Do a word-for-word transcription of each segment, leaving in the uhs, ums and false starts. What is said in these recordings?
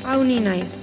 Hau ni naiz.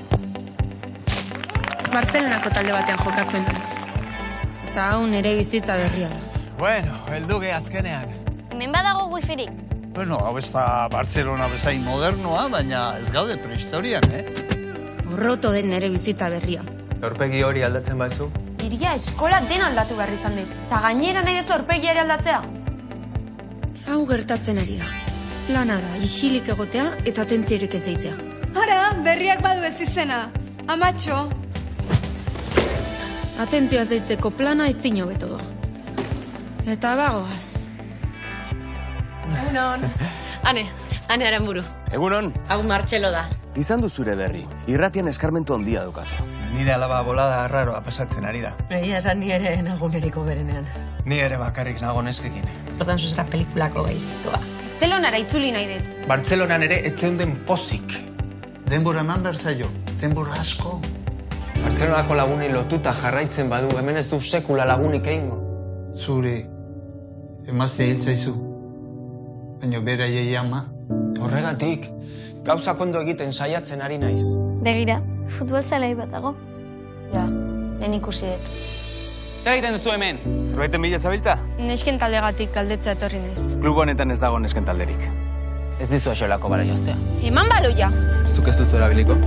Bartzelonako talde batean jokatzen dut. Eta hau nire bizitza berria da. Bueno, helduge azkenean. Hemen badago wifirik. Bueno, hau ez da Bartzelona bezain modernoa, baina ez gaude prehistorian, eh? Horroto den nire bizitza berria. Aurpegi hori aldatzen baizu? Iria eskola den aldatu behar izan dit. Ta gainera nahi ez du aurpegiari aldatzea. Hau gertatzen ari da. Lana da, isilik egotea eta atentziorik ez eitzea. Ara, berriak badu ez izena. Amatxo. Atentzioa zeitzeko plana ezin hobeto doa. Eta bagoaz. Egunon. Ane, ane Aranburu. Egunon. Hau Martxelo da. Izan du zure berri. Irratian eskarmentu handia dukazu. Nire alaba bolada arraroa pasatzen ari da. Egia esan ni ere naguneriko berenean. Ni ere bakarrik nago neskekin. Ordan zuzera pelikulako gaiztoa. Bartzelonara itzuli nahi dut. Bartzelonan ere etzeunden pozik. Denbora eman behar zaio, denbora asko. Bartzelonako lagunei lotuta jarraitzen badu, hemen ez du sekula lagunik egingo. Zure, emazte hiltzaizu. Baina bera jai ama. Horregatik, gauzak ondo egiten saiatzen ari naiz. Begira, futbol zelai bat dago. Ja, lehen ikusi dut. Zer egiten duzu hemen? Zerbaiten bila zabiltza? Nesken taldegatik galdetza etorri naiz. Klubo honetan ez dago nesken talderik. Ez dizu axolako bara joztea. Eman baloia! Zuk ez duzu erabiliko?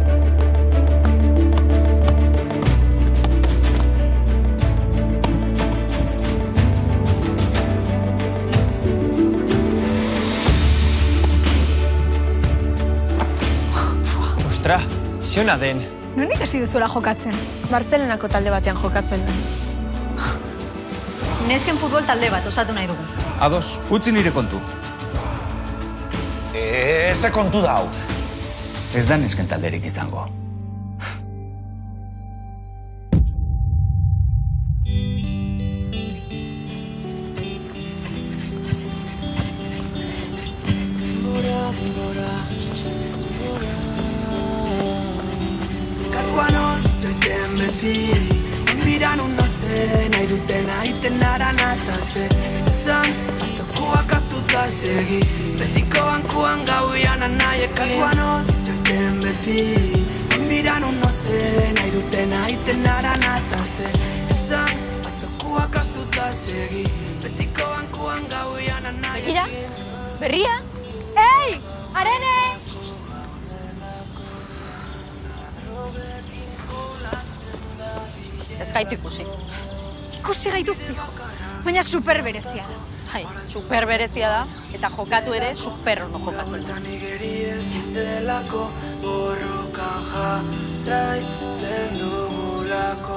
Ostra, ziona den. Nondik hasi duzuela jokatzen? Bartzelonako talde batean jokatzen dut. Nesken futbol talde bat osatu nahi dugu. Ados, utzi nire kontu. Eze kontu da hau. Ez da nesken talderik izango. Katuanoz joiten beti Miran un noze nahi duten aiten aranata ze Esan atzokuak astuta segi Betiko bankuan gauian anaiek Katuanoz joiten beti Miran un noze nahi duten aiten aranata ze Esan atzokuak astuta segi Betiko bankuan gauian anaiek Ira, berria? Ei, Arene! Ez gaitu ikusi. Ikusi gaitu fijo, baina super berezia da. Hai, super berezia da, eta jokatu ere super ondo jokatzen da. Delako borroka jarraitzen dugulako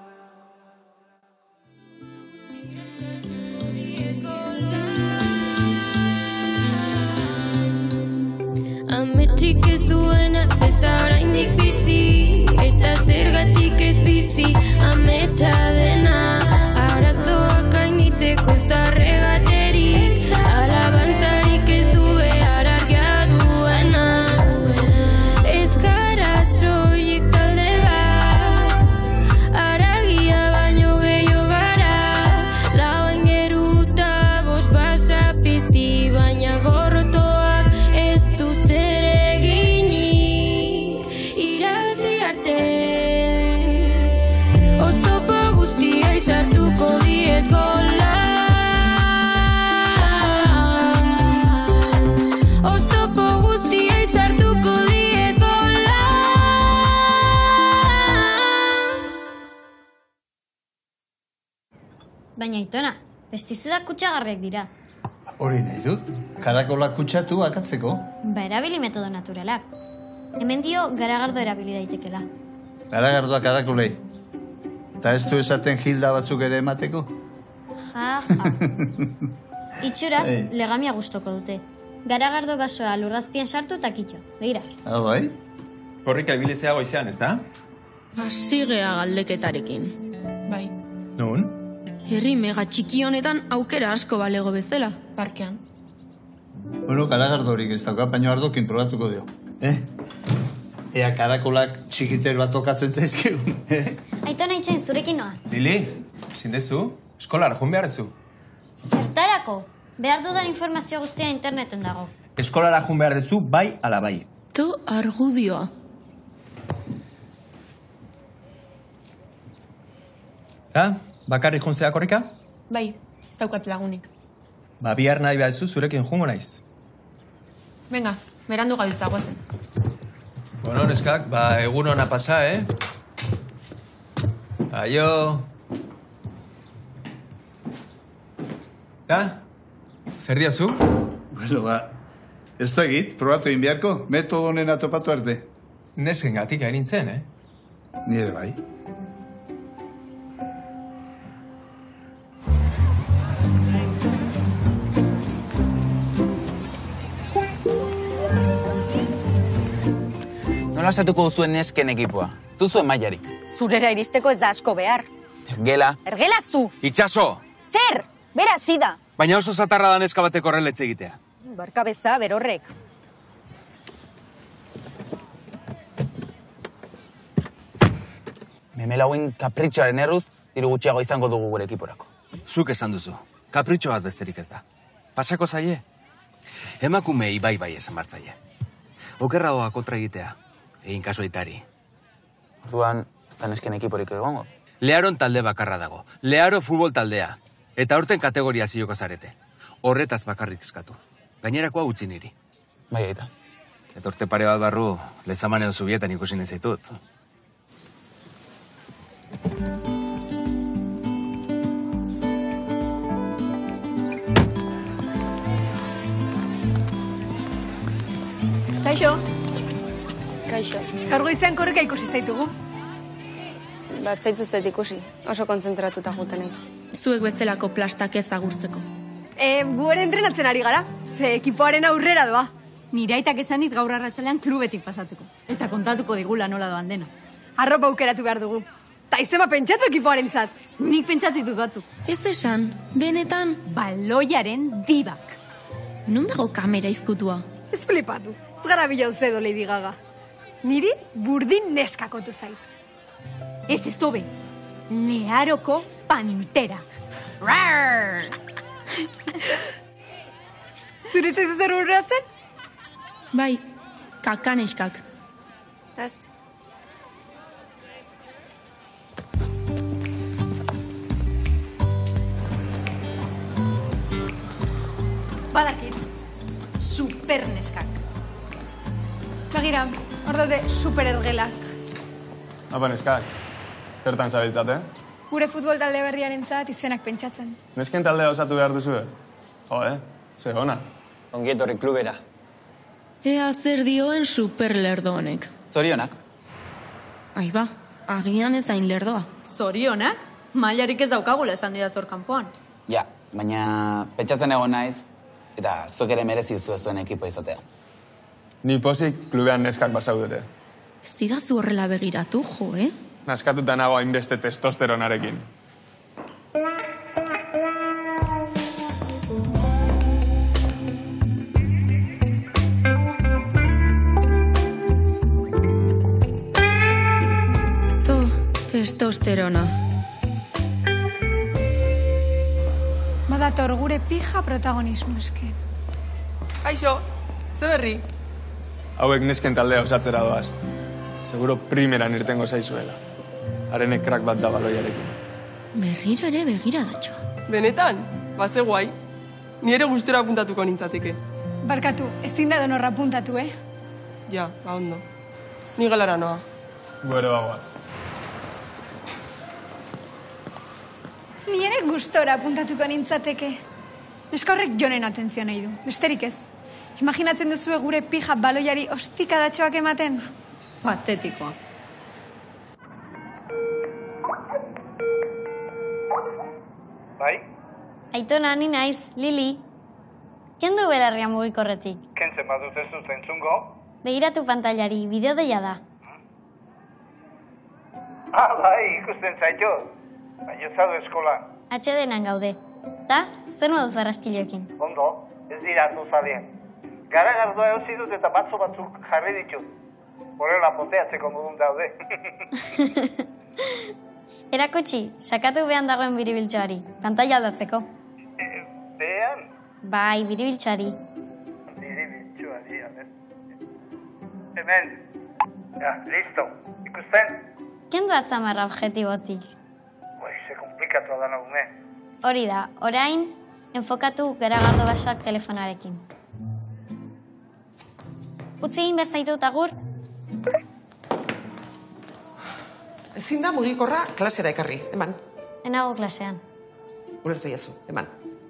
Ametxik ez duena ez da oraindik bizi Eta zergatik ez bizi ametsa dena Arazoak gainitzeko ez da regateriz Alabantzarik ez du behar argia duena Ez gara soilik talde bat Aragia baino gehiago gara Lauen geruta bost basa pizti baina gorrotoak ez du zer eginik irabazi arte Oztopo guztiai sartuko diet gola Oztopo guztiai sartuko diet gola Baina Aitona, pestizidak kutsagarriak dira. Hori nahi dut, karakolak kutsatu akatzeko. Ba, erabili metodo naturalak. Hemen dio garagardo erabili daitekela. Garagardoa karakolei. Eta ez du esaten hilda batzuk ere emateko? Ja, ja. Itxuraz, Ei. legamia gustoko dute. Garagardo basoa lurrazpian sartu eta kitxo. Begira. Ah, bai? Korrika ibilizea goizean, ez da? Hasigea galdeketarekin. Bai. Nun? Herri mega txiki honetan aukera asko balego bezala, parkean. Bueno, karagardorik ez dauka, baina ardokin probatuko dio. Eh? Ea karakolak txikiter bat tokatzen zaizkigun, eh? Aitona itxen zurekin noa. Lili, zindezu? Eskolara joan behar duzu. Zertarako? Behar dudan informazio guztia interneten dago. Eskolara joan behar duzu bai ala bai. Tito argudioa. Ha? Bakarrik juntzea korrika? Bai, ez daukat lagunik. Ba, bihar nahi behazu zurekin jungo naiz. Venga, berandu gabiltza guazen. Bueno, neskak, ba, egun hona pasa, eh? Aio. Ha? Zer diazu? Bueno, ba, ez da egit, probatu egin beharko, metodo honena topatu arte. Nesken gatik hain nintzen, eh? Nire bai. Nola esatuko duzuen nesken ekipoa? Ez duzuen mailarik. Zurera iristeko ez da asko behar. Ergela. Ergela zu! Itxaso! Zer! Bera hasi da! Baina oso zatarra da neska bateko horreletxe egitea. Barkabeza, berorrek. Memelauin kapritxoaren erruz, diru gutxiago izango dugu gure ekiporako. Zuk esan duzu. Kapritxo bat besterik ez da. Pasako zaie? Emakumei bai bai esan bartzaie. Okerra doa kontra egitea. Egin kasu aitari. Orduan, ez da nesken ekiporik egongo. Learon talde bakarra dago. Learo futbol taldea. Eta aurten kategoria zioko zarete. Horretaz bakarrik eskatu. Gainerakoa utzi niri. Bai, aita. Eta urte pare bat barru, lezamaneo zubietan ikusi nezaitut. Kaixo. Kaixo. Gaur goizean korrika ikusi zaitugu. Bat zaituzet ikusi, oso kontzentratuta juten naiz. Zuek bezalako plastak ez agurtzeko. E, gu ere entrenatzen ari gara, ze ekipoaren aurrera doa. Nire aitak esan dit gaur arratsaldean klubetik pasatzeko. Eta kontatuko digula nola doan dena. Arropa aukeratu behar dugu. Ta izema pentsatu ekipoaren zat. Nik pentsatu ditut batzuk. Ez esan, benetan... Baloiaren dibak. Non dago kamera izkutua? Ez flipatu, ez gara Beyoncé do Lady Gaga. Niri burdin neskakotu zait. Ez ez hobe, Learoko panterak. Rar! Zuretzaiz zer urratzen? Bai, kakaneskak. Ez. Badakit, superneskak. Begira, hor daude superergelak. Apa, neskak, zertan zabiltzate? Gure futbol talde berriaren zat izenak pentsatzen. Nesken taldea osatu behar duzu, Jo, eh? Ze hona. Ongietorri klubera. Ea zer dioen superlerdo honek. Zorionak. Aiba, agian ez hain lerdoa. Zorionak? Mailarik ez daukagula esan dira zor kanpoan. Ja, baina pentsatzen egon naiz, eta zuek ere merezi duzu zuen ekipo izatea. Ni pozik klubean neskak basaudete. Ez didazu horrela begiratu, jo, eh? Naskatuta nago hainbeste testosteronarekin. To, testosterona. Badator gure pija protagonismo eske. Kaixo, ze berri? Hauek nesken taldea osatzera doaz. Seguro primeran irtengo zaizuela. Harenek krak bat da baloiarekin. Berriro ere begiradatxo. Benetan? Baze guai. Ni ere gustura apuntatuko nintzateke. Barkatu, ezin da donorra apuntatu, eh? Ja, ba ondo. Ni gelara noa. Guero bagoaz. Ni ere gustora apuntatuko nintzateke. Neska horrek jonen atentzio nahi du, besterik ez. Imaginatzen duzue gure pija baloiari ostikadatxoak ematen? Patetikoa. Bai? Aitona, ni naiz, Lili. Kendu berarria mugikorretik. Kentzen badut ez dut entzungo? Begiratu pantailari, bideo deia da. Ah, bai, ikusten zaitu. Baina zaude eskolan. H D-nan gaude. Ta, zer modu zarraskiloekin. Ondo, ez dira hartu zadien. Garagardoa eusi dut eta batzo batzuk jarri ditut. Horrela poteatzeko modun daude. Erakutsi, sakatu behan dagoen biribiltxoari. Pantaila aldatzeko. E, behan? Bai, biribiltxoari. Biribiltxoari, ale. hemen. Ja, listo. Ikusten? Kendu atzamarra objetibotik. Oi, ze komplikatua da nagume. Hori da, orain, enfokatu garagardo basoak telefonarekin. Utzi egin berzaitu agur? Ezin da mugikorra klasera ekarri, eman. Enago klasean. Ulertu jazu, eman.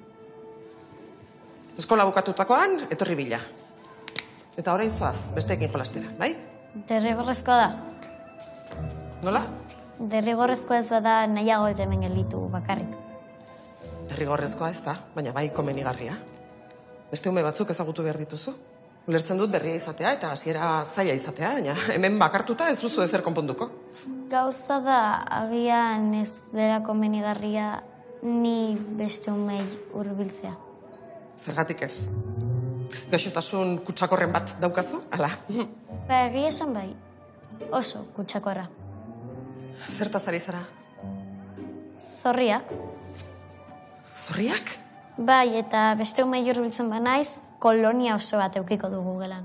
Eskola bukatutakoan, etorri bila. Eta orain zoaz, besteekin jolastera, bai? Derrigorrezkoa da. Nola? Derrigorrezkoa ez da nahiago eta hemen gelditu bakarrik. Derrigorrezkoa ez da, baina bai komenigarria. Beste ume batzuk ezagutu behar dituzu. Ulertzen dut berria izatea eta hasiera zaila izatea, baina hemen bakartuta ez duzu ezer konponduko. Gauza da, agian ez dela komenigarria ni beste umei hurbiltzea. Zergatik ez. Gaixotasun kutsakorren bat daukazu, ala? Ba, egia esan bai, oso kutsakorra. Zertaz ari zara? Zorriak. Zorriak? Bai, eta beste umei hurbiltzen banaiz, kolonia oso bat eukiko dugu gelan.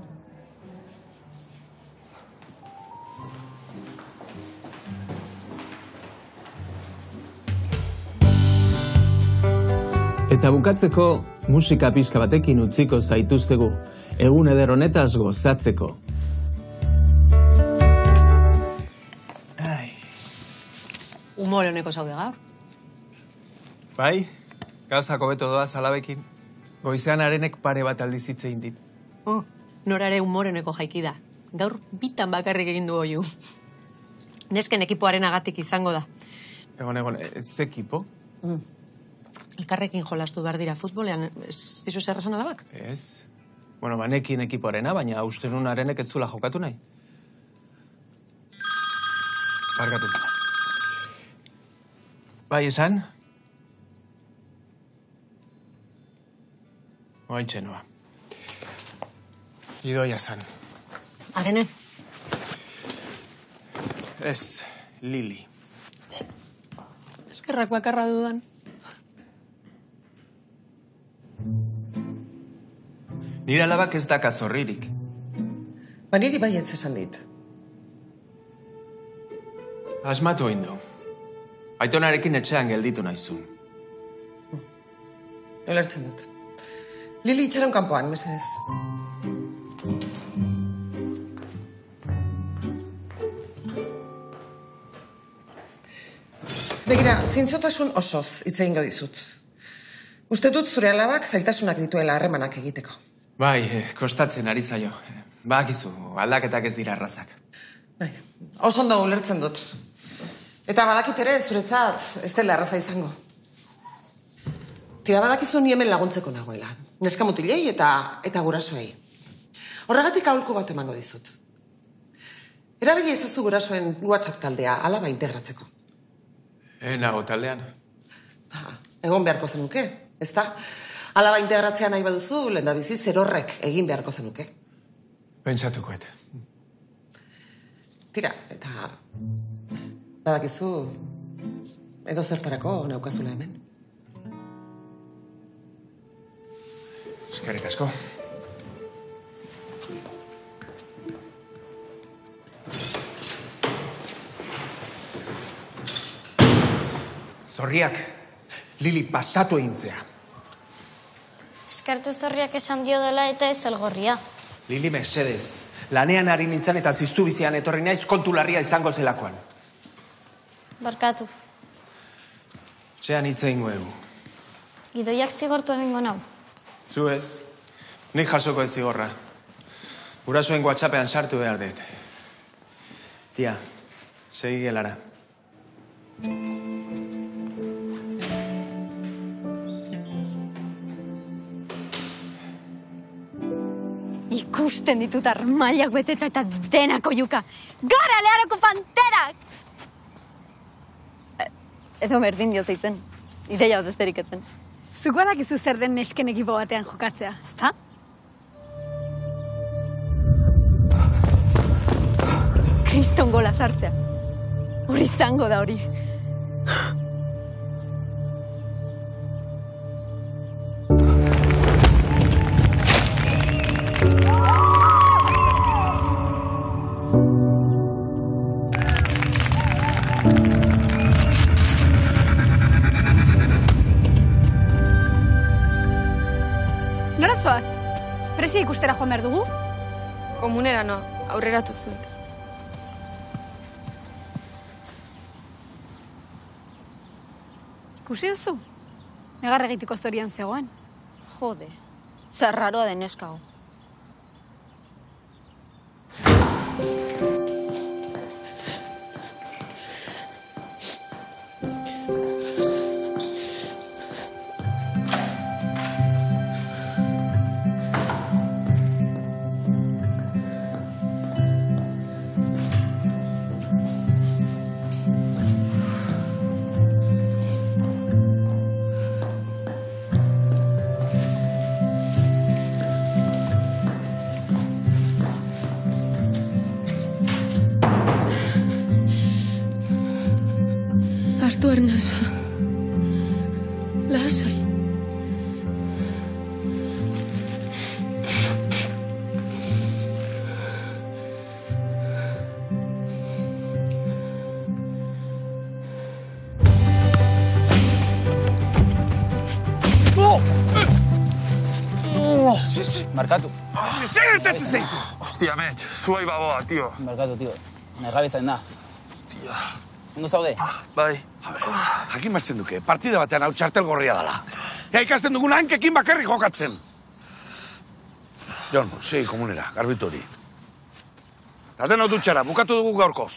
Eta bukatzeko, musika pixka batekin utziko zaituztegu, egun eder honetaz gozatzeko. Humor honeko zaude gaur. Bai, gauzako beto doaz alabekin. Goizean arenek pare bat aldiz hitz egin dit. Oh, norare humor honeko jaiki da. Gaur bitan bakarrik egin du oiu. Nesken ekipoaren agatik izango da. Egon, egon, ez ekipo? Mm. Elkarrekin jolastu behar dira futbolean, ez dizu zer esan alabak? Ez. Bueno, banekin ekipoarena, baina uste nun arenek ez zula jokatu nahi. Barkatu. Bai, esan? Oaintxe noa. Idoia zan. Arene? Ez, Lili. Eskerrak bakarra dudan. Nire alabak ez daka zorririk. Ba niri bai ez esan dit. Asmatu hindu. Aitonarekin etxean gelditu naizun. Ulertzen dut. Lili itxaron kanpoan, mesedez. Begira, zintzotasun osoz hitz egingo dizut. Uste dut zure alabak zailtasunak dituela harremanak egiteko. Bai, eh, kostatzen ari zaio. Bakizu, aldaketak ez dira arrazak. Bai, oso ondo ulertzen dut. Eta badakit ere zuretzat ez dela arraza izango. Tira badakizu ni hemen laguntzeko nagoela. Neska mutilei eta eta gurasoei. Horregatik aholku bat emango dizut. Erabili ezazu gurasoen WhatsApp taldea alaba integratzeko. E, nago taldean. Ha, egon beharko zenuke, ezta? Alaba integratzea nahi baduzu, lehendabizi zer horrek egin beharko zenuke. Pentsatukoet. Tira, eta badakizu edo zertarako naukazula hemen. Eskerrik asko. Zorriak, Lili pasatu egintzea. Eskartu zorriak esan dio dela eta ez elgorria. Lili mesedez, lanean ari nintzen eta ziztu bizian etorri naiz kontu larria izango zelakoan. Barkatu. Txean hitz egingo egu. Idoiak zigortu egingo nau. Zu ez, nik jasoko ez zigorra. Gurasoen WhatsAppean sartu behar dut. Tia, segi gelara. Ikusten ditut armailak beteta eta denako juka. Gara leharako panterak! Edo berdin dio zeitzen. Ideia bat besterik etzen. Zuk badakizu zer den nesken ekipo batean jokatzea, ezta? Kriston gola sartzea. Hori izango da hori. Polizia ikustera joan behar dugu? Komunera no, aurreratu zuek. Ikusi duzu? Negarra egiteko zorian zegoen. Jode, zer raroa den eskago. Hartu arnasa. Lasai. Markatu. Zer gertatzen zaizu? Ostia, metx, zuai bagoa, tio. Markatu, tio. Negabizain da. Tia. Ondo zaude? Bai. Jakin martzen duke, partida batean hau txartel gorria dela. Ea ikasten duguna hankekin bakarrik jokatzen. Jon, segi komunera, garbitu hori. Eta deno dutxara, bukatu dugu gaurkoz.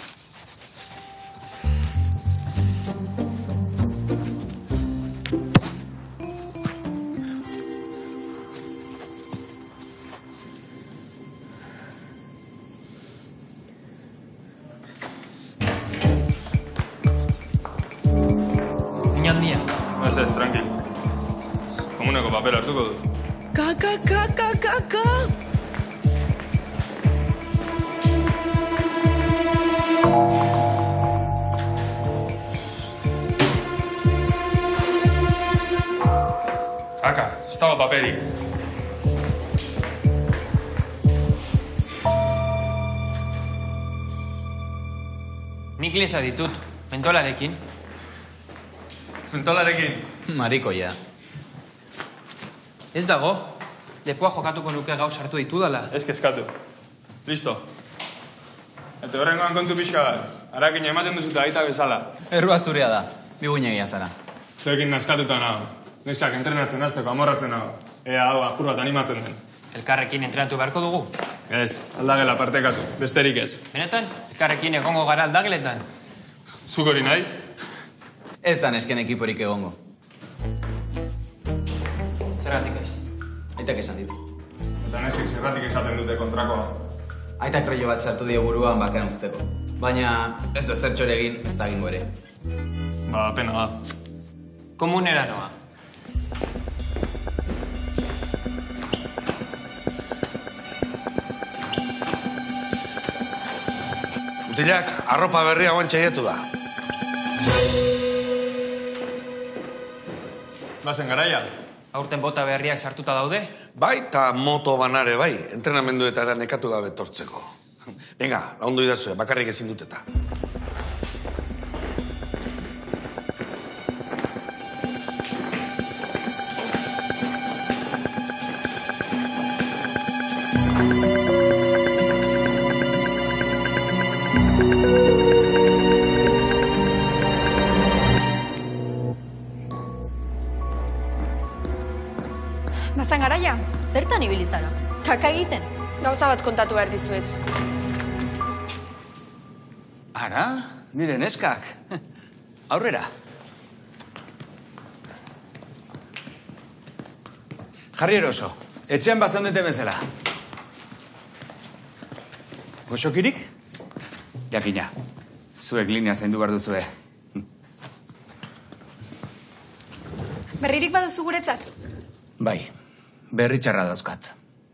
Inandia. Ez ez, tranquil. Komuneko papel hartuko dut. Kaka, kaka, kaka! Kaka, ez dago paperik. Nik leza ditut, mentolarekin. Mentolarekin? Marikoia. Ez dago, lepoa jokatuko nuke gauz hartu ditudala. Ez kezkatu. Listo. Eta horrengoan kontu pixka bat. Harakin ematen duzute aita bezala. Errua zurea da, biguinegia zara. Zuekin naskatuta nago. Neskak entrenatzen hasteko amorratzen nago. Ea hau apur bat animatzen den. Elkarrekin entrenatu beharko dugu? Ez, aldagela partekatu, besterik ez. Benetan, elkarrekin egongo gara aldageletan. Zuk hori nahi? Ez da nesken ekiporik egongo. Zergatik ez? Aitak esan ditu. Eta neskik zergatik esaten dute kontrakoa. Aitak rollo bat sartu dio buruan bakan usteko. Baina ez du ezertxo ere egin, ez da egingo ere. Ba, pena da. Komunera noa. Mutilak, arropa berria guan txaietu da. Bazen garaia? Aurten bota berriak sartuta daude? Bai, eta moto banare bai, entrenamenduetara nekatu gabe tortzeko. Venga, laundu idazue, bakarrik ezin duteta. Bazan garaia? Zertan ibili zara? Kaka egiten? Gauza bat kontatu behar dizuet. Ara, nire neskak. Aurrera. Jarri eroso, etxean bazendete bezala. Goxokirik? Jakina, zuek linea zaindu behar duzue. Berririk baduzu guretzat? Bai, berri txarra dauzkat.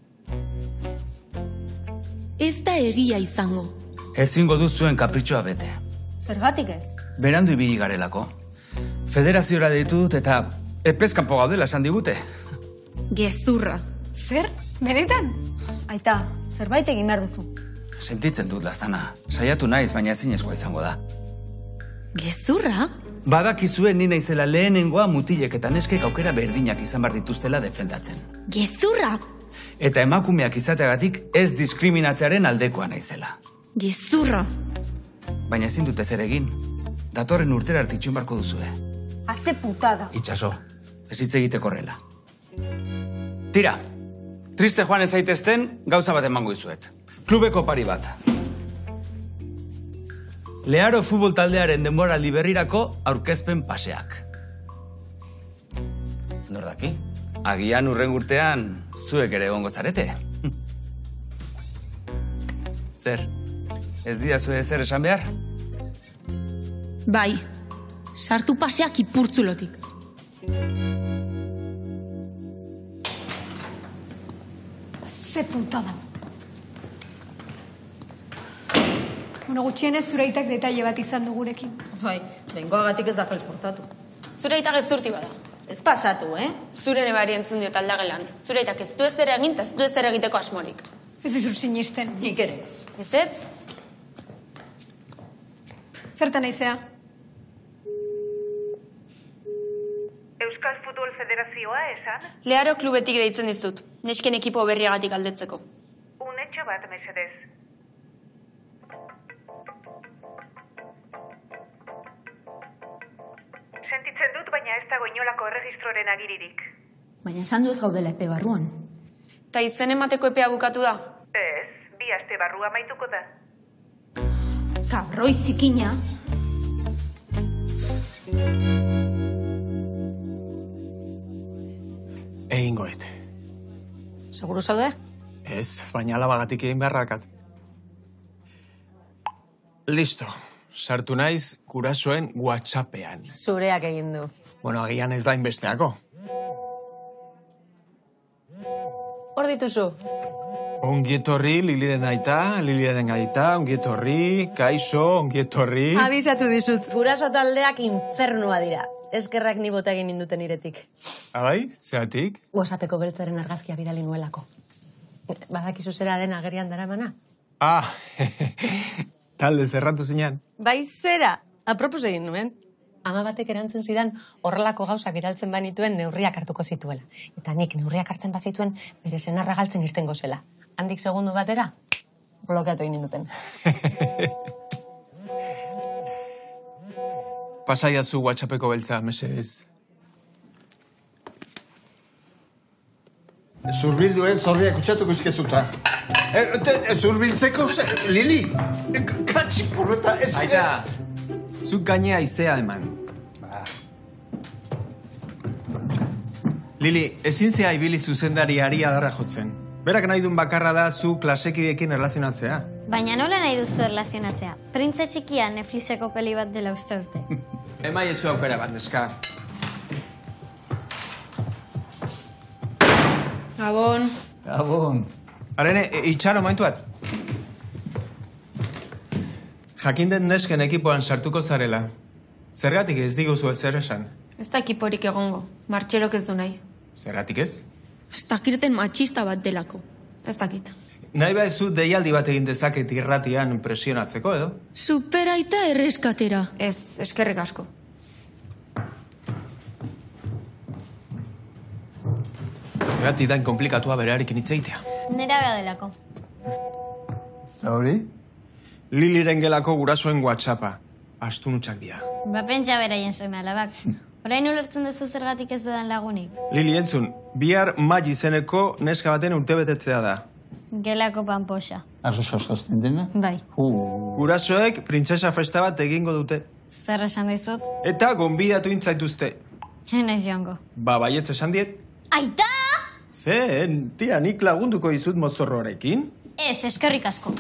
Ez da egia izango. Ezingo duzuen kapritxoa bete. Zergatik ez? Berandu ibili garelako. Federaziora deitu dut eta epezkanpo gaudela esan digute. Gezurra. Zer? Benetan? Aita, zerbait egin behar duzu. Sentitzen dut, Lastana. Saiatu naiz, baina ezinezkoa izango da. Gezurra? Badakizue ni naizela lehenengoa mutilek eta neskek aukera berdinak izan behar dituztela defendatzen. Gezurra? Eta emakumeak izateagatik ez diskriminatzearen aldekoa naizela. Gezurra. Baina ezin dute zer egin. Datorren urtera artitxun barko duzue. Haze putada. Itxaso, ez hitz egiteko horrela. Tira, triste joan ez zaitezten gauza bat emango izuet. Klubeko pari bat. Learo futbol taldearen denboraldi berrirako aurkezpen paseak. Nor daki? Agian urren urtean zuek ere egongo zarete. Zer, ez didazue zer esan behar? Bai, sartu paseak ipurtzulotik. Ze putada. Bueno, gutxienez zureitak detaile bat izan du gurekin. Bai, behingoagatik ez da felportatu. Zureitak ez durti bada. Ez pasatu, eh? Zure nebari entzun diot aldagelan. Zureitak ez du ez dere egin, eta ez du ez dere egiteko asmorik. Ez dizur sinisten. Nik ere ez. Ez ez? Zertan naizea? Euskal Futbol Federazioa esan? Learo klubetik deitzen dizut. Nesken ekipo berriagatik aldetzeko. Unetxo bat, mesedez. Sentitzen dut, baina ez dago inolako erregistroren agiririk. Baina esan du ez gaudela epe barruan. Ta izen emateko epea bukatu da? Ez, bi aste barrua maituko da. Kabroi zikina. Egin goet. Seguru zaude? Ez, baina alabagatik egin beharrakat. Listo. Sartu naiz gurasoen WhatsAppean. Zureak egin du. Bueno, agian ez da inbesteako. Hor dituzu. Ongietorri, Liliren aita, Liliren aita, ongietorri, kaixo, ongietorri. Abisatu dizut. Guraso taldeak infernua dira. Eskerrak ni bota egin ninduten iretik. Abai, zeatik? WhatsAppeko beltzaren argazkia bidali nuelako. Badakizu zera den agerian daramana? Ah, talde zerratu zinean. Bai zera, apropos egin nuen. Ama batek erantzun zidan horrelako gauzak bidaltzen banituen neurriak hartuko zituela. Eta nik neurriak hartzen bazituen bere senarra galtzen irtengo zela. Handik segundu batera, blokeatu egin ninduten. Pasaiazu WhatsAppeko beltza, mesedez. Zurbildu ez, zorriak kutsatuko izkezuta. Zurbiltzeko, Lili, katxi porreta ez... Aita, zuk gainea izea eman. Lili, ezin zea ibili zuzendariari adarra jotzen. Berak nahi duen bakarra da zu klasekidiekin erlazionatzea. Baina nola nahi dutzu erlazionatzea? Printze txikia Netflixeko peli bat dela uste urte. Emai ezu aukera bat, neska. Gabon. Gabon. Arene, itxaro momentu bat. Jakin den nesken ekipoan sartuko zarela. Zergatik ez diguzu ez zer esan? Ez da ekiporik egongo. Martxelok ez du nahi. Zergatik ez? Ez dakirten matxista bat delako. Ez dakit. Nahi ba ez zu deialdi bat egin dezaket irratian presionatzeko, edo? Superaita erreskatera. Ez, eskerrik asko. Zergatik dan komplikatua berearekin hitz egitea. Nera beha delako. Hori? Liliren gelako gurasoen WhatsAppa. Astunutxak dira. Ba pentsa beraien soime alabak. Orain ulertzen duzu zergatik ez dudan lagunik. Lili, entzun, bihar Mai izeneko neska baten urtebetetzea da. Gelako panposa. Arrosa osasten dena? Bai. Uh. Gurasoek printzesa festa bat egingo dute. Zer esan dizut? Eta gonbidatu intzaituzte. Henez joango. Ba, baietz esan diet. Aita! Zen, tira, nik lagunduko dizut mozorroarekin. Ez, eskerrik asko.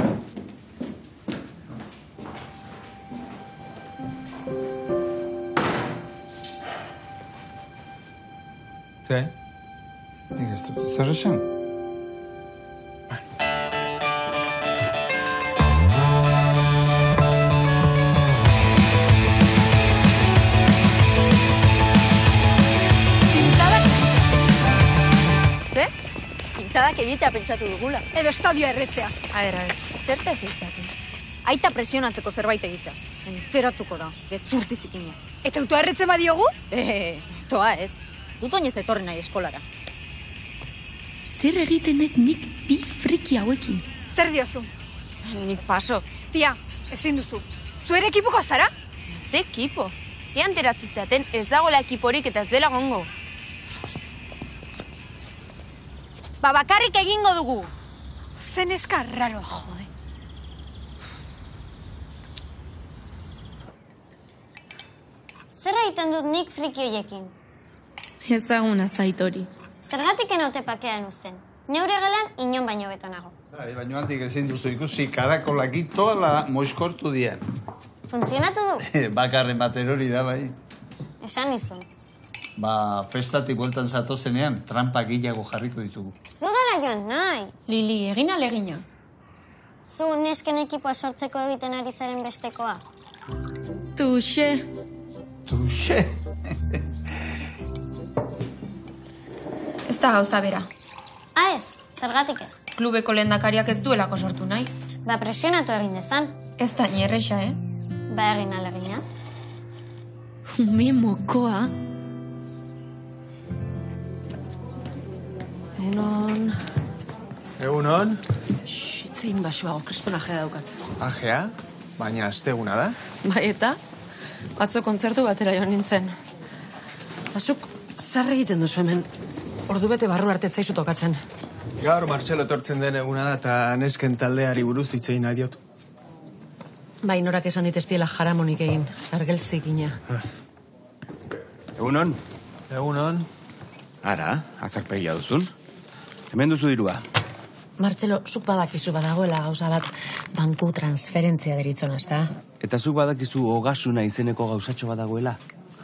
Ze? Nik ez dut zer esan? Ze? Pintadak egitea pentsatu dugula. Edo estadioa erretzea. A ber, a ber, zerta ez izaten. Aita presionatzeko zerbait egiteaz. Enteratuko da, gezurti zikina. Eta autoa erretzen badiogu? Eh, toa ez. Zut oinez etorri nahi eskolara. zer egiten dut nik bi friki hauekin? Zer diozu? Nik paso. Tia, ezin duzu. Zuere ekipuko zara? Ze ekipo? Ean teratzi zaten ez dagoela ekiporik eta ez dela gongo. Ba, bakarrik egingo dugu. Zen eska raroa, jode. Zer egiten dut nik friki hoiekin? Ezaguna zait hori. Zergatik enote pakean uzen. Neure gelan inon baino beto nago. Bai, baino handik ezin duzu ikusi karakolak itoala moizkortu dian. Funtzionatu du? Bakarren bater hori da, bai. Esan izun. Ba, festatik bueltan zatozenean, trampa gehiago jarriko ditugu. Zudara joan, nahi. Lili, egin alegina. Zu nesken ekipoa sortzeko egiten ari zaren bestekoa. Tuxe. Tuxe. Ez da gauza bera. Ah, ez, zergatik ez. Klubeko lehendakariak ez duelako sortu nahi. Ba, presionatu egin dezan. Ez da nierresa, eh? Ba, egin alegina. Hume mokoa. Egunon... Egunon? Itzein basuago, kriston ajea daukat. Ajea? Baina asteguna da? Bai, eta? Atzo kontzertu batera joan nintzen. Azuk, sarri egiten duzu hemen. Ordu bete barru arte etzaizu tokatzen. Gaur Martxelo etortzen den eguna da eta nesken taldeari buruz hitzein nahi diot. Bai, norak esan diteztiela jaramonik egin, argelzik ina. Egunon? Egunon. Ara, azarpegia duzun. Hemen duzu dirua. Martxelo, zuk badakizu badagoela gauza bat banku transferentzia deritzona, ez da? Eta zuk badakizu Ogasuna izeneko gauzatxo badagoela?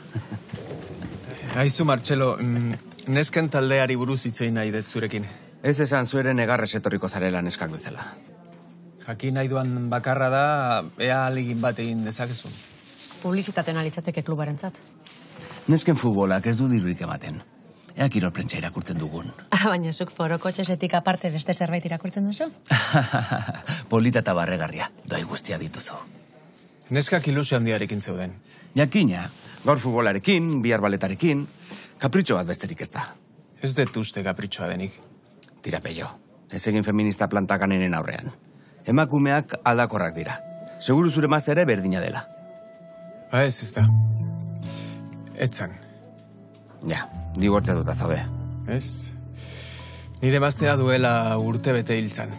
Aizu, Martxelo, nesken taldeari buruz hitzein nahi dut zurekin. Ez esan zueren egarrez etorriko zarela neskak bezala. Jakin nahi duan bakarra da, ea alegin bat egin dezakezun. Publizitatean alitzateke klubarentzat. Nesken futbolak ez du dirurik ematen. Ea kirol prentsa irakurtzen dugun. Ah, baina zuk foroko txesetik aparte beste zerbait irakurtzen duzu? Polita eta barregarria, doi guztia dituzu. Neskak ilusio handiarekin zeuden. Jakina, gaur futbolarekin, bihar baletarekin, kapritxo bat besterik ez da. Ez dut uste kapritxoa denik. Tira pello, ez egin feminista plantakanenen aurrean. Emakumeak aldakorrak dira. Seguru zure mazte ere berdina dela. Ba ez, ez da. Etzan. Ja, dibortzea duta zaude. Ez. Nire maztea duela urte bete hiltzan.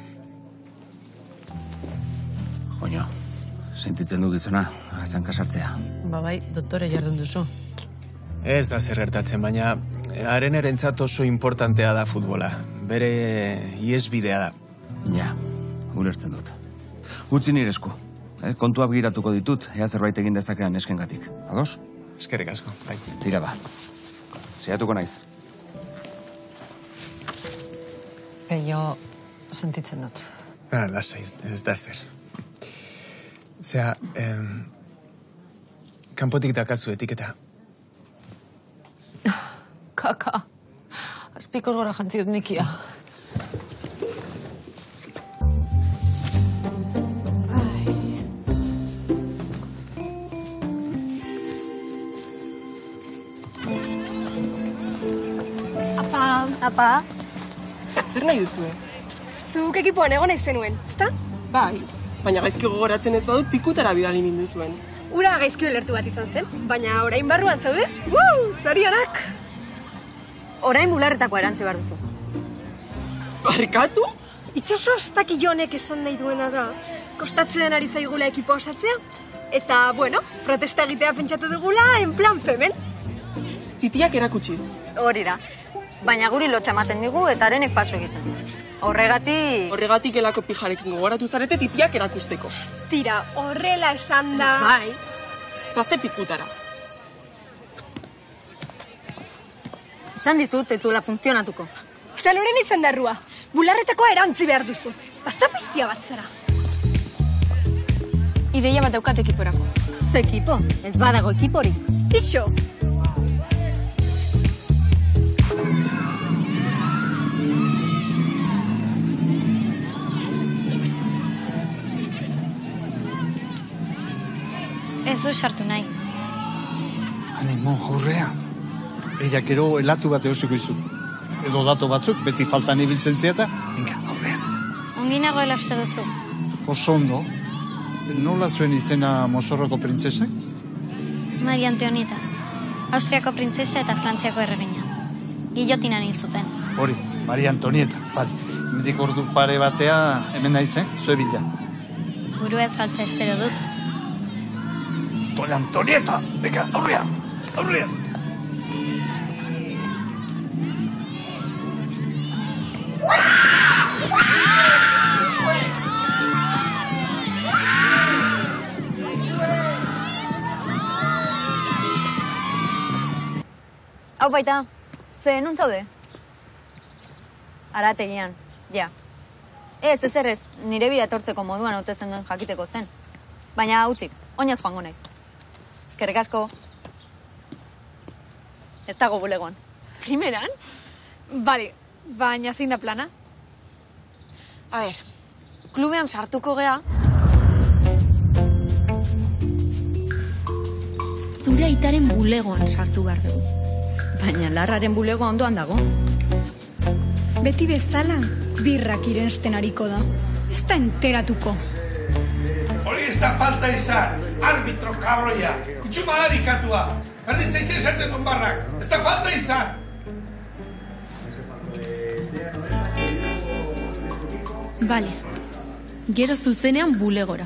Joño, sentitzen du gizona, azan kasartzea. Ba bai, doktore jardun duzu. Ez da zer gertatzen, baina haren erentzat oso importantea da futbola. Bere iesbidea da. Ja, ulertzen dut. Utzi nire esku. Eh, kontuak giratuko ditut, ea zerbait egin dezakean neskengatik. Ados? Eskerrik asko, bai. Tira ba. Zeratuko naiz. Gehiago sentitzen dut. Ah, lasa, ez da zer. Zea, em, kanpotik dakazu etiketa. Kaka. Azpikoz gora jantzi dut nikia. Apa. Apa. Zer nahi duzue? Zuk ekipoan egon nahi zenuen, ezta? Bai, baina gaizki gogoratzen ez badut pikutara bidali nindu zuen. Ura gaizki ulertu bat izan zen, baina orain barruan zaude? Woo, zorionak! Orain bularretako erantzi behar duzu. Barkatu? Itxaso astaki jonek esan nahi duena da, kostatzen ari zaigula ekipo osatzea, eta, bueno, protesta egitea pentsatu dugula en plan femen. Titiak erakutsiz. Hori da. Baina guri lotxa ematen digu eta arenek paso egiten du. Horregatik... Horregatik elako pijarekin gogoratu zarete titiak erakusteko. Tira, horrela esan da... Bai. Zoazte pikutara. Esan dizut, ez zuela funtzionatuko. Eta loren izan darrua, bularretakoa erantzi behar duzu. Bazapiztia bat zara. Ideia bat daukat ekiporako. Ze ekipo? Ez badago ekipori. Ixo. Ez du sartu nahi. Animo, aurrea. Ella gero helatu bat eosiko izu. edo dato batzuk, beti faltan ibiltzen zieta, venga, aurrean. Ongi nagoela uste duzu. Oso ondo. Nola zuen izena Mozorroko printzesak? Maria Antonieta. Austriako printzesa eta Frantziako erregina. Gillotinan hil zuten. Hori, Maria Antonieta, bali. Mendik ordu pare batea hemen naiz, eh? Zue bila. Buru ez galtza espero dut. Doña Antonieta, venga, aurrean, aurrean. Hau baita, ze nun zaude? Arategian, ja. Ez, ez errez, nire bida etortzeko moduan haute zen duen jakiteko zen. Baina utzik, oinaz joango naiz. Eskerrik asko. Ez dago bulegoan. Primeran? Bale, baina zein da plana? A ber, klubean sartuko gea. Zure aitaren bulegoan sartu behar dugu. Baina larraren bulegoa ondoan dago. Beti bezala, birrak irensten hariko da. Ez da enteratuko. Hori ez da falta izan, arbitro kabroia. Itxuma adikatua. Berdintza izan esaten duen barrak. Ez da falta izan. Bale, gero zuzenean bulegora.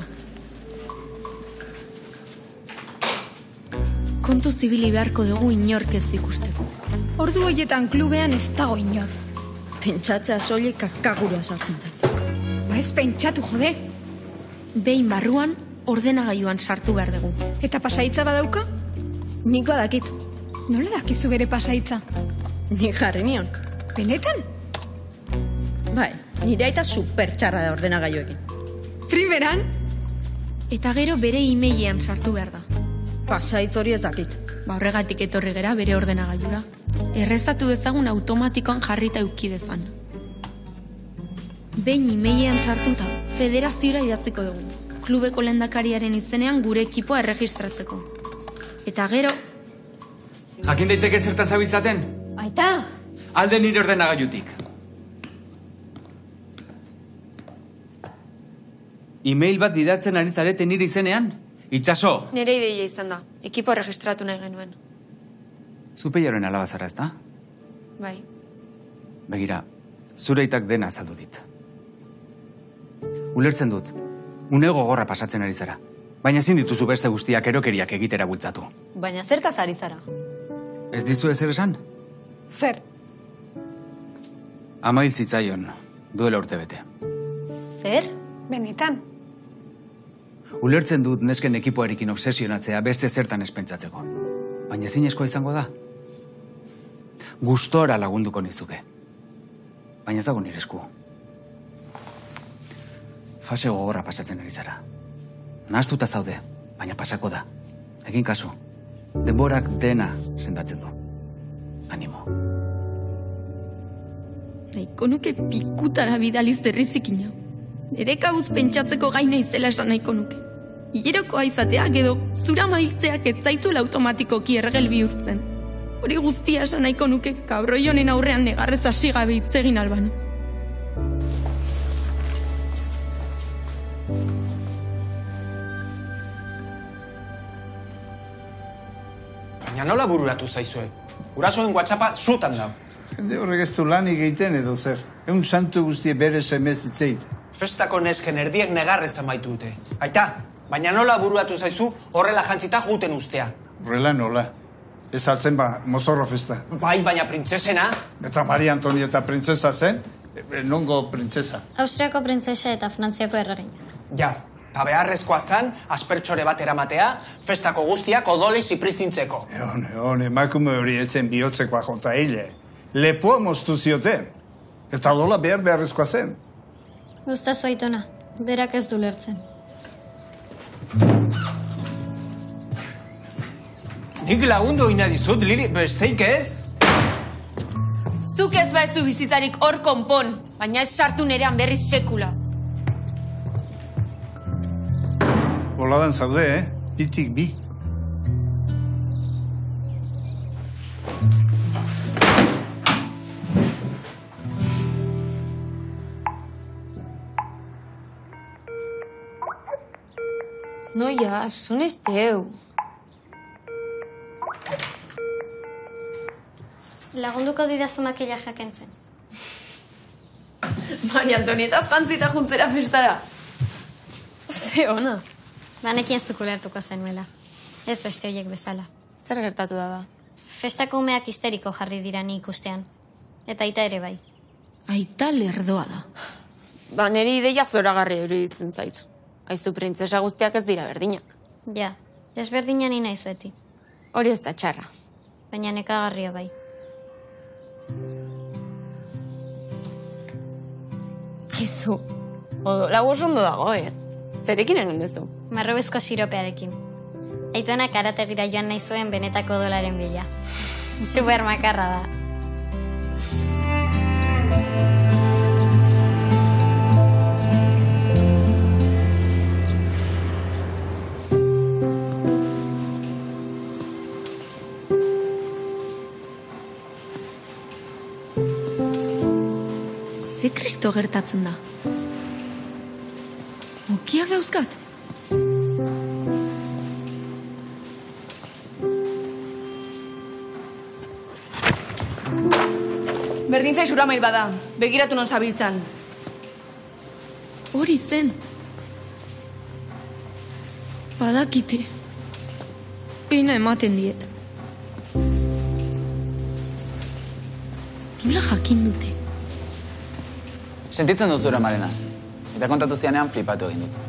Kontu zibili beharko dugu inork ez ikusteko. Ordu horietan klubean ez dago inor. Pentsatzea soilik kakagura sartzen zait. Ba ez pentsatu, jode. Behin barruan, ordenagailuan sartu behar dugu. Eta pasaitza badauka? Nik badakit. Nola dakizu bere pasaitza? Nik jarri nion. Benetan? Bai, nire aita super txarra da ordenagailuekin. Primeran? Eta gero bere emailean sartu behar da. Pasaitz hori ez dakit. Ba horregatik etorri gera bere ordenagailura. Errezatu dezagun automatikoan jarrita eukidezan. Behin emailean sartuta, federaziora idatziko dugu. Klubeko lehendakariaren izenean gure ekipoa erregistratzeko. Eta gero... Jakin daiteke zertan zabiltzaten? Aita! Alde nire ordenagailutik. E-mail bat bidatzen ari zarete nire izenean? Itxaso! Nire ideia izan da. Ekipo erregistratu nahi genuen. Zupeiaren alabazara, ez da? Bai. Begira, zure aitak dena azaldu dit. Ulertzen dut, une gogorra pasatzen ari zara. Baina ezin dituzu beste guztiak erokeriak egitera bultzatu. Baina zertaz ari zara? Ez dizu ezer esan? Zer? Amail zitzaion, duela urte bete. Zer? Benetan. Ulertzen dut nesken ekipoarekin obsesionatzea beste zertan espentsatzeko. Baina ezinezkoa izango da. Gustora lagunduko nizuke. Baina ez dago nire esku. Fase gogorra pasatzen ari zara. Nahaztuta zaude, baina pasako da. Egin kasu. Denborak dena sendatzen du. Animo. Nahiko nuke pikutara bidaliz derrizikina. Nere kabuz pentsatzeko gaina izela esan nahiko nuke. Hilerokoa izateak edo zura mailtzeak ez zaituela automatikoki ergel bihurtzen. Hori guztia esan nahiko nuke kabroi honen aurrean negarrez hasi gabe hitz egin albana. Baina nola bururatu zaizue? Gurasoen WhatsAppa zutan da. Jende horrek ez du lanik egiten edo zer. Egun santu guztie bere semez itzeit. Festako nesken erdiek negarrez amaitu dute. Aita, baina nola bururatu zaizu horrela jantzita juten ustea? Horrela nola. Ez altzen ba, Mozorro festa. Bai, baina printzesena? Eta Maria Antonieta printzesa zen, e, nongo printzesa. Austriako printzesa eta Frantziako erregina. Ja, eta beharrezkoa zan, aspertxore bat eramatea, festako guztiak odoliz ipristintzeko. Egon, egon, emakume hori etzen bihotzekoa jota hile. Lepoa moztu zioten. Eta dola behar beharrezkoa zen. Gustazu aitona, berak ez du lertzen. Nik lagundu ina dizut, Lili, besteik ez? Zuk ez baezu bizitzarik hor konpon, baina ez sartu nerean berriz sekula. Holadan zaude, eh? Bitik bi. No, ya, son esteu. Lagunduko didazu makillajeak entzen. Maria Antonieta jantzita juntzera festara. Ze ona. Banekien zukulertuko zenuela. Ez beste horiek bezala. Zer gertatu da da? Festako umeak histeriko jarri dira ni ikustean. Eta aita ere bai. Aita lerdoa da. Ba, niri ideia zoragarri iruditzen zait. Aizu printzesa guztiak ez dira berdinak. Ja, desberdinan ni naiz beti. Hori ez da txarra. Baina nekagarria bai. Aizu, odola ondo dago, eh? Zerekin egin duzu? Marrobezko siropearekin. Aitona karategira joan nahi zuen benetako dolaren bila. Super makarra da. Ze kristo gertatzen da? Mokiak dauzkat? Berdin zai suramail bada, begiratu non zabiltzan. Hori zen. Badakite. Pena ematen diet. Nola jakin dute? Sentitzen duzu Marena. Eta kontatu zianean flipatu egin dut.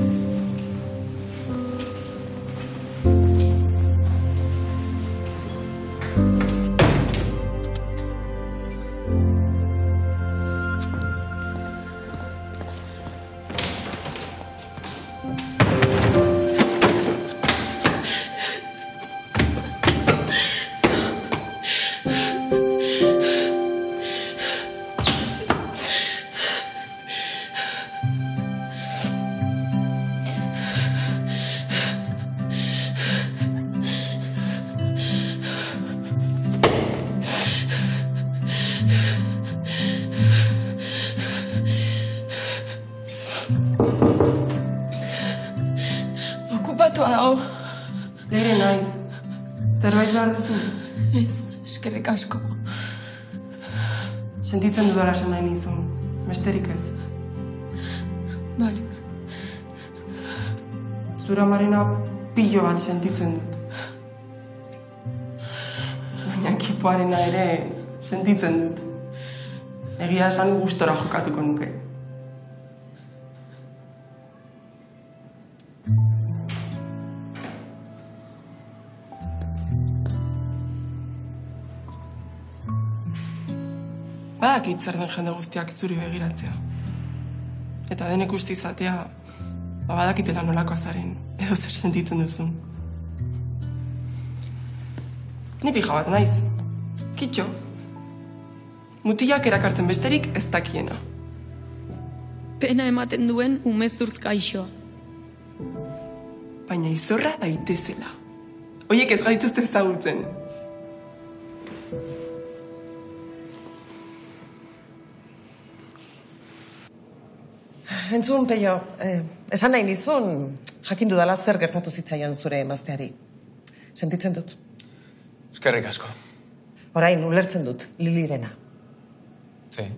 Okupatua dago. Leire naiz. Zerbait behar duzu? Ez, eskerrik asko. Sentitzen dudala esan nahi nizun. Besterik ez. Bale. Zura Marena pilo bat sentitzen dut. Baina ekipoarena ere sentitzen dut. Egia esan gustora jokatuko nuke. Badakit zer den jende guztiak zuri begiratzea. Eta denek uste izatea, badakitela nolako azaren, edo zer sentitzen duzun. Ni pija bat naiz. Kitxo. Mutilak erakartzen besterik ez dakiena. Pena ematen duen umezurtz gaixoa. Baina izorra daitezela. Hoiek ez gaituzte ezagutzen. Entzun, Peio, eh, esan nahi nizun, jakin dudala zer gertatu zitzaion zure emazteari. Sentitzen dut. Eskerrik asko. Orain, ulertzen dut, Lilirena. Sí.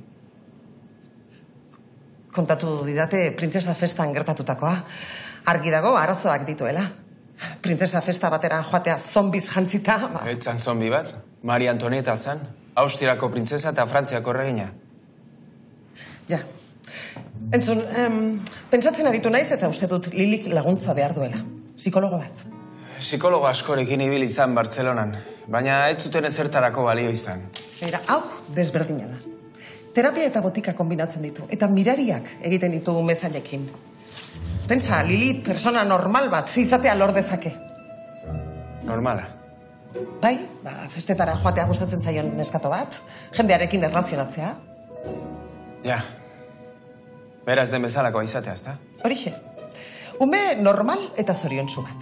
Kontatu didate printzesa festan gertatutakoa. Argi dago, arazoak dituela. Printzesa festa batera joatea zombiz jantzita. Ba. Ez zan zombi bat. Maria Antonieta zan. Austriako printzesa eta Frantziako erregina. Ja. Entzun, em, pentsatzen aritu naiz eta uste dut Lilik laguntza behar duela. Psikologo bat. Psikologo askorekin ibil izan Bartzelonan, baina ez zuten ezertarako balio izan. Era, hau desberdina da. Terapia eta botika kombinatzen ditu, eta mirariak egiten ditugu mezailekin. Pentsa, Lili persona normal bat izatea lor dezake. Normala. Bai, ba, festetara joatea gustatzen zaion neskato bat, jendearekin erlazionatzea. Ja. Beraz den bezalakoa izatea, ezta? Horixe. Ume normal eta zoriontsu bat.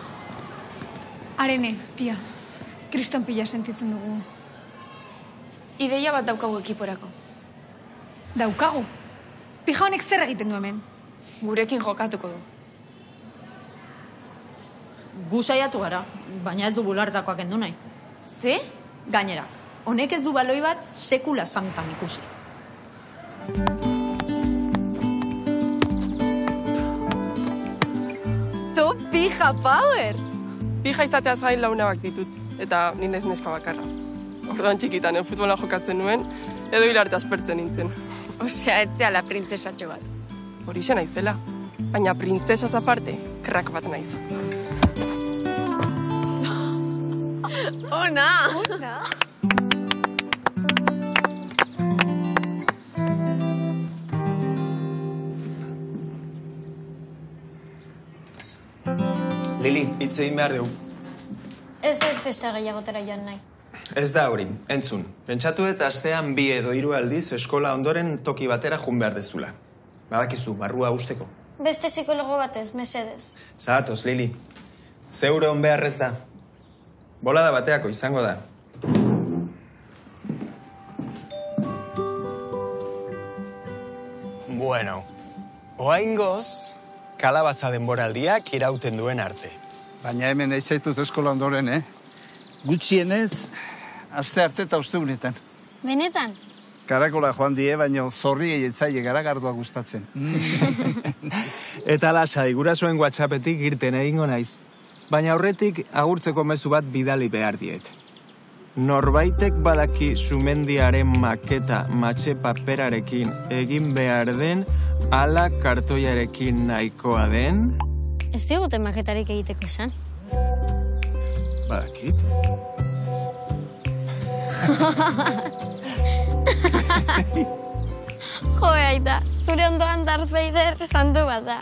Arene, tia, kriston pila sentitzen dugu. Ideia bat daukagu ekiporako. Daukagu? Pija honek zer egiten du hemen? Gurekin jokatuko du. Gu saiatu gara, baina ez du bulartakoak endu nahi. Ze? Gainera, honek ez du baloi bat sekula santan ikusi. To pija power! Pija izateaz gain launabak ditut, eta ninez neska bakarra. Orduan txikitan, futbola jokatzen nuen, edo hilarte aspertzen nintzen. Osea, etzea la printzesatxo bat. Horixe naizela, baina printzesaz aparte, krak bat naiz. Ona! Ona! Lili, hitz egin behar dugu. Ez da ez festa gehiagotera joan nahi. Ez da hori, entzun. Pentsatu eta astean bi edo hiru aldiz eskola ondoren toki batera jun behar dezula. Badakizu, barrua usteko. Beste psikologo batez, mesedez. Zahatoz, Lili. Zeure on beharrez da. Bolada bateako izango da. Bueno, oaingoz, kalabaza denboraldiak irauten duen arte. Baina hemen eizaitut eskola ondoren, eh? Gutxienez, aste arte eta ustegunetan. Benetan? Karakola joan die, baina zorri eietzaile garagardua gustatzen. Eta lasai, gurasoen WhatsAppetik irten egingo naiz. Baina aurretik agurtzeko mezu bat bidali behar diet. Norbaitek badaki sumendiaren maketa matxe paperarekin egin behar den, ala kartoiarekin nahikoa den? Ez digute maketarik egiteko esan. Badakit. Jo, aita, zure ondoan Darth Vader santu bat da.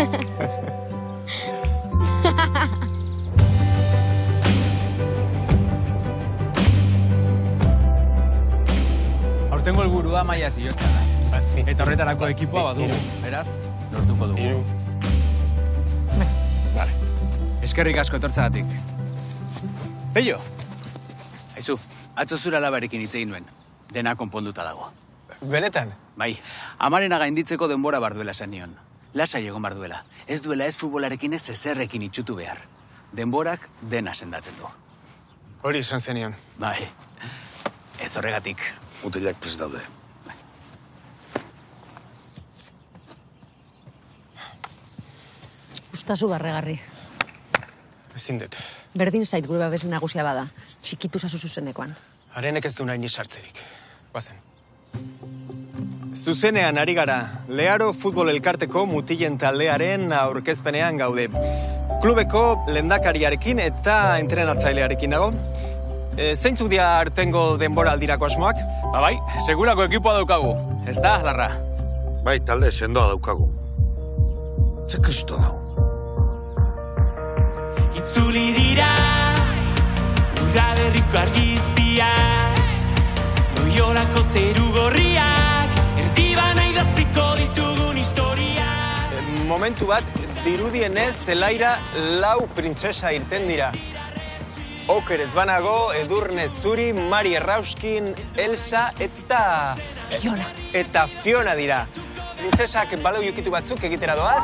Aurtengo helburua maila zilotza da. Eta horretarako ekipoa badugu. Beraz, lortuko dugu. Vale. Eskerrik asko etortzagatik. Peio! Aizu, atzo zura labarekin hitz egin nuen. Dena konponduta dago. Benetan? Bai, amarena gainditzeko denbora barduela esan nion. Lasai egon barduela. Ez duela ez futbolarekin ez ezerrekin itxutu behar. Denborak dena sendatzen du. Hori esan zenion. Bai, ez horregatik. Mutilak prest daude. Ustazu barregarri. Ezin dut. Berdin zait gure babes nagusia bada. Txikitu zazu zuzenekoan. Harenek ez du nahi sartzerik. Bazen. Zuzenean ari gara, Learo futbol elkarteko mutilen taldearen aurkezpenean gaude. Klubeko lehendakariarekin eta entrenatzailearekin dago. E, zeintzuk dira artengo denbora aldirako asmoak? Ba bai, segurako ekipoa daukagu. Ez da, Larra? Bai, talde sendoa daukagu. Ze kristo dago. Itzuli dira, udaberriko argizpiak, Loiolako zeru gorriak, erdibana idatziko ditugun historiak. E, momentu bat, dirudienez zelaira lau printzesa irten dira. Oker ez banago, Edurne Zuri, Mari Errauskin, Elsa eta... Fiona. Eta Fiona dira. Printzesak baleu jukitu batzuk egitera doaz.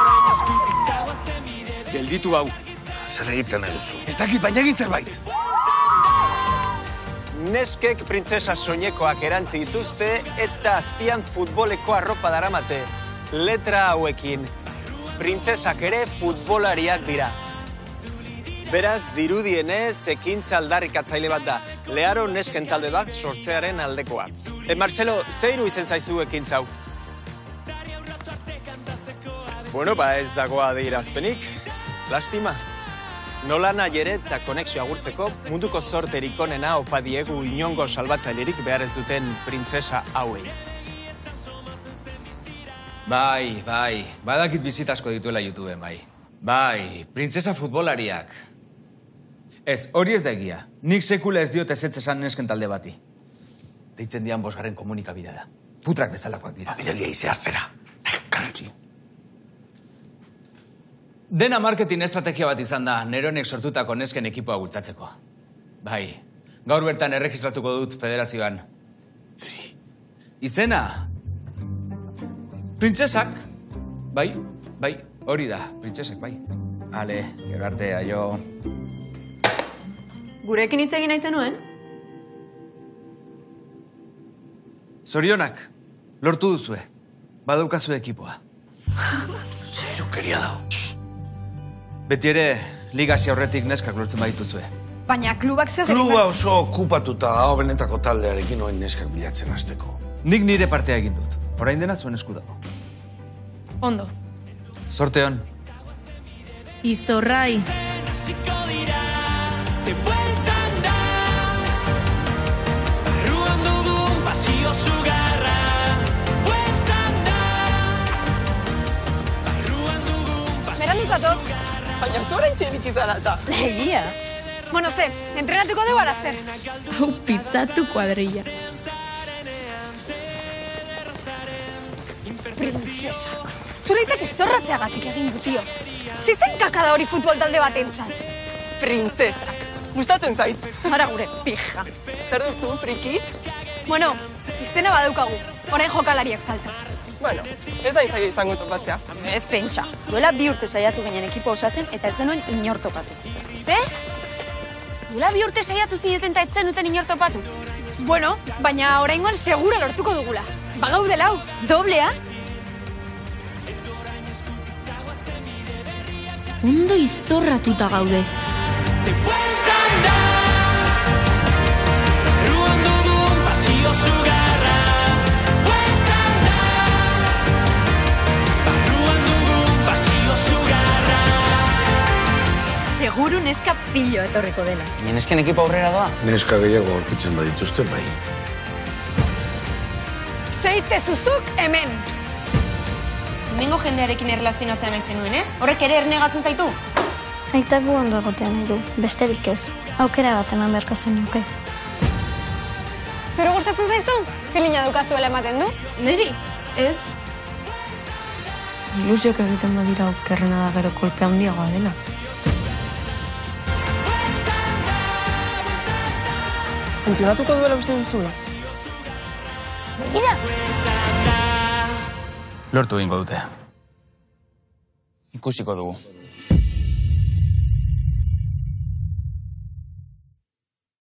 Gelditu hau. Zer egiten nahi duzu? Ez dakit, baina egin zerbait. Neskek printzesa soinekoak erantzi dituzte eta azpian futboleko arropa daramate. Letra hauekin. Printzesak ere futbolariak dira. Beraz, dirudienez, ekintza aldarrikatzaile bat da. Learo nesken talde bat sortzearen aldekoa. E, Martxelo, ze iruditzen zaizu ekintza hau? Bueno, ba ez dagoa adierazpenik. Lastima. Nola nahi ere eta konexio agurtzeko munduko zorterik onena opa diegu inongo salbatzailerik behar ez duten printzesa hauei. Bai, bai, badakit bizitasko dituela YouTubeen, bai. Bai, printzesa futbolariak. Ez, hori ez da egia. Nik sekula ez diot ezetz esan nesken talde bati. Deitzen dian bosgarren komunikabidea da. Putrak bezalakoak dira. Bidelia ize hartzera. Karretzi. Dena marketing estrategia bat izan da, neronek sortutako nesken ekipoa bultzatzeko. Bai, Gaur bertan erregistratuko dut federazioan. Si. Izena? Printzesak? Bai, bai, hori da, printzesak, bai. Ale, gero arte, aio. Gurekin hitz egin nahi zenuen? Zorionak, lortu duzue. Badaukazu ekipoa. Zerukeria dago. Beti ere, ligasi aurretik neskak lortzen badituzue. Baina klubak zer... Kluba oso okupatuta hau benetako taldearekin oin neskak bilatzen hasteko. Nik nire partea egin dut. Orain dena zuen esku dago. Ondo. Sorte hon. Izorrai. Berandu zatoz. Baina zu orain txeritsi zara eta. Egia. Bueno, ze, entrenatuko dugu ara zer. Hau pizzatu kuadrilla. Printzesak. Zureitak zorratzeagatik egin du, tio. Zizen kakada hori futbol talde batentzat. Printzesak. Gustatzen zait. Ara gure pija. Zer duzu, friki? Bueno, izena badaukagu. Orain jokalariak falta. Bueno, ez da izaila izango topatzea. Ez pentsa. Duela bi urte saiatu ginen ekipo osatzen eta ez genuen inor topatu. Ze? Duela bi urte saiatu zineten eta ez zenuten inor topatu. Bueno, baina oraingoan segura lortuko dugula. Bagaude lau. Doblea? Ondo izorratuta gaude. Seguru neska pillo etorriko dela. Baina nesken ekipo aurrera doa? Neska gehiago aurkitzen badituzte bai. Zeite zuzuk hemen. Hemengo jendearekin erlazionatzea nahi zenuen, ez? Horrek ere ernegatzen zaitu? Aitak gu ondo egotea nahi du, besterik ez. Aukera bat eman beharko zenioke. Zero gustatzen zaizu? Filina dukazuela ematen du? Neri? Ez. Ilusiok egiten badira okerrena da gero kolpe handiagoa dela. Funtzionatuko duela uste duzu, Begira! Lortu egingo dute. Ikusiko dugu.